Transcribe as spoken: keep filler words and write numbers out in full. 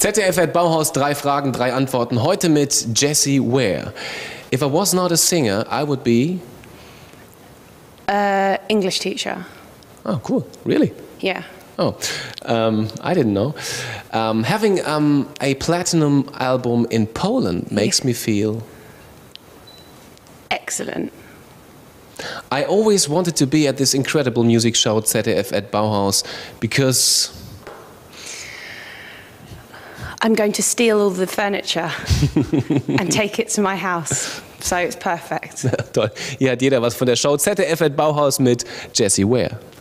Z D F at Bauhaus, drei Fragen, drei Antworten. Heute mit Jessie Ware. If I was not a singer, I would be... Uh, English teacher. Oh, cool. Really? Yeah. Oh, um, I didn't know. Um, having um, a platinum album in Poland makes me feel... Excellent. I always wanted to be at this incredible music show at Z D F at Bauhaus because... I'm going to steal all the furniture and take it to my house. So it's perfect. Toll. Hier hat jeder was von der Show Z D F at Bauhaus mit Jessie Ware.